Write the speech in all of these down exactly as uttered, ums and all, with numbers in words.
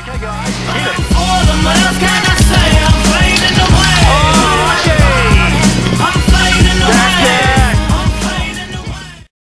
Okay, guys, hit it. All the miles can I say I'm fading away. Oh, okay. I'm fading away. That's it. I'm fading away.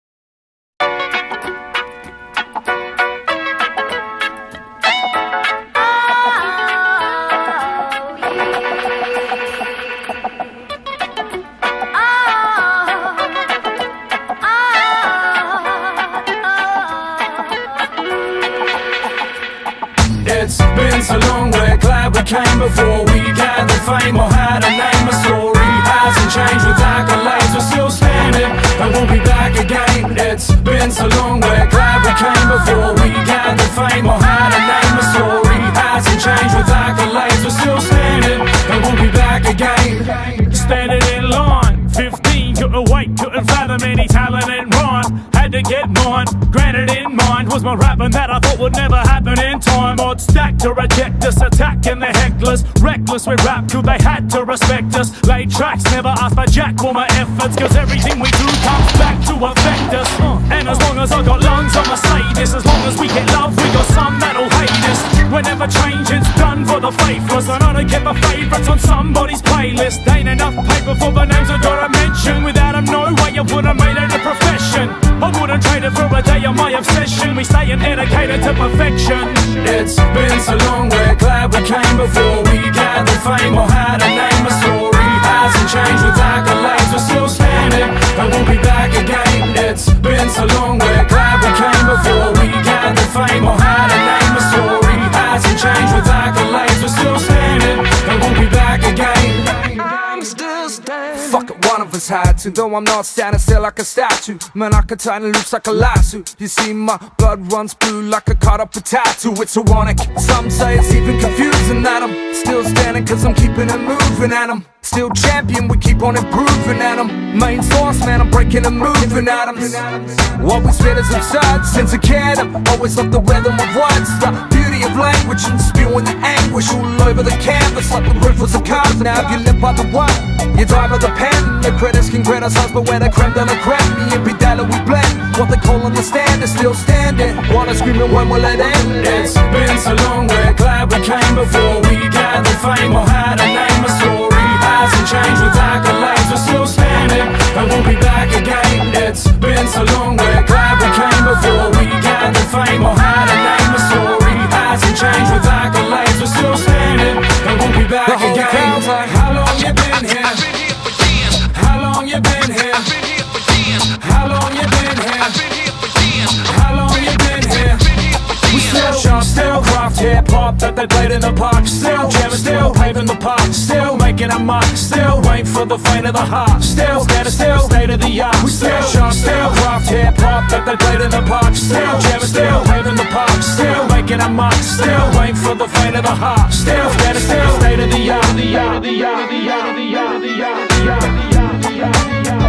It's been so long, we're glad we came before we gathered fame or had a name. A story hasn't changed with accolades, we're still standing and we'll be back again. It's been so long, we're glad we came before we gathered fame or had a name. A story hasn't changed with accolades, we're still standing and we'll be back again. Standing in line, fifteen, couldn't wait, couldn't fathom any talent in rhyme. Had to get mine, granted in mind was my rapping that I thought would never happen in time. Odds stacked to reject us, attacking the hecklers. Reckless we rap till they had to respect us. Laid tracks, never asked for jack for my efforts, cause everything we do comes back to affect us. uh, And as long as I got lungs, I'ma say this. As long as we get love, we got some that'll hate us. Whenever change, it's done for the faithless. And I don't get my favourites on somebody's playlist. Ain't enough paper for the names I gotta mention. Without them, no way you would've made it a profession. I wouldn't trade it for a day of my obsession. We staying dedicated to perfection. It's been so long, we're glad we came before we gathered fame or had a name. A story hasn't changed with accolades, we're still standing and we'll be back again. It's been so long, we're glad we came before we gathered fame or had a name. A story hasn't changed with accolades, we're still standing and we'll be back again. I'm still standing. Fuck it, one of us had to, though I'm not standing still like a statue. Man, I can tighten loops like a lasso. You see my blood runs blue like a cut up a tattoo. It's ironic, some say it's even confusing that I'm still standing cause I'm keeping it moving. And I'm still champion, we keep on improving. And I'm main source, man, I'm breaking and moving atoms. What we spit is absurd, since a kid I've always loved the rhythm of words, the beauty of language and spewing the anguish all over the canvas like the roof was a card. Now if you live by the word, you die by the pen. The critics can criticize, but when the creme de la creme, me and Bidella we blend. What they call on the stand is still standing. Wanna scream and when will it end? It's been so long, we're glad we came before we gathered fame or had a name. A story hasn't changed with accolades, we're still standing and we'll be back again. It's been so long, we're glad we came before we gathered fame or had a name. A story hasn't changed with accolades, we're still standing and we'll be back again. Like, how long you been here? I've been here for years. How long you been here? I've been here for years. How long you been here? I've been here for years. How long you been here? I've been here for We years. still sharp, still craft hip hop that they played in the park. Still jamming, still paving the park. Still making a mark. Still wait for the faint of the heart. Still scatter, still state of the art. We still sharp, still craft hip hop that they played in the park. Still jamming, still paving the park. Still making a mark. Still wait for the faint of the heart. Still scatter, still state of the art. The art, the art, the art, the art, the art, the art, the art, the art, the art, the art.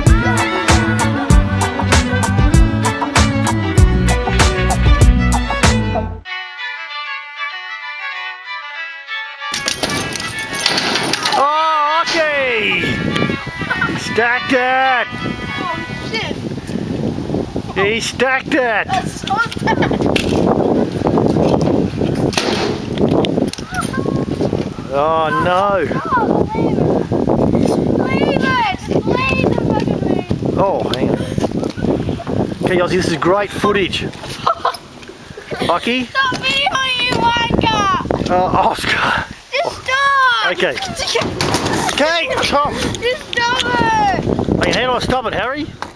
Oh, okay. Stacked it. Oh shit! He stacked it. That's so bad. Oh no. Oh, leave it! Just leave the fucking leave. Oh, hang on. Okay, Ozzy, this is great footage. Lucky? Stop videoing you, wanker! Uh, Oscar. Just stop! Okay. Just Okay, stop. stop it! Hey, how do I stop it, Harry?